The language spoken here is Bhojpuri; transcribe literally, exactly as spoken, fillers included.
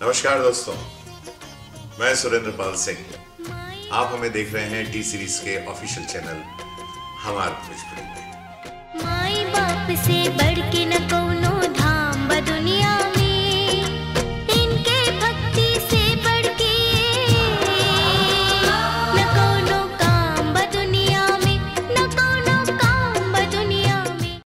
नमस्कार दोस्तों, मैं सुरेंद्र पाल सिंह। आप हमें देख रहे हैं टी सीरीज के ऑफिशियल चैनल हमार भोजपुरी में। माई बाप से बढ़ के न कौनो